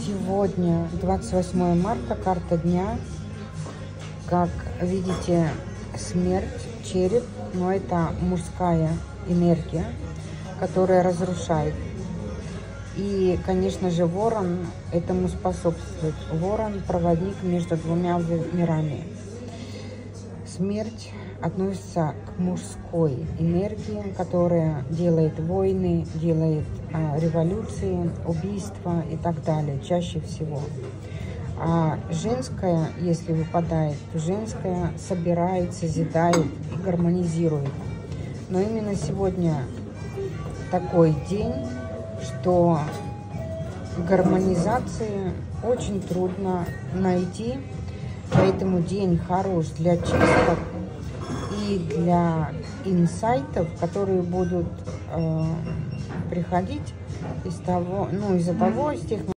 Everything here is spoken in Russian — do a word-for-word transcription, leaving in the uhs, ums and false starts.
Сегодня двадцать восьмое марта, карта дня. Как видите, смерть, череп, но это мужская энергия, которая разрушает. И, конечно же, ворон этому способствует. Ворон – проводник между двумя мирами. Смерть относится к мужской энергии, которая делает войны, делает а, революции, убийства и так далее, чаще всего. А женская, если выпадает, то женская собирает, созидает и гармонизирует. Но именно сегодня такой день, что гармонизации очень трудно найти, поэтому день хорош для чисток и для инсайтов, которые будут э, приходить из того, ну, из-за того, из тех